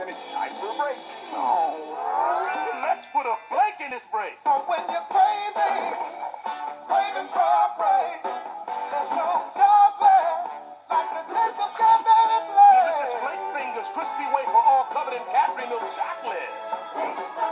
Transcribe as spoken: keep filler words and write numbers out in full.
and it's time for a break. Oh, let's put a flake in this break. Oh, when you're craving, craving for a break, there's no chocolate like the taste of Cadbury Flake. Delicious Flake Fingers, crispy wafer, all covered in Cadbury milk chocolate. Taste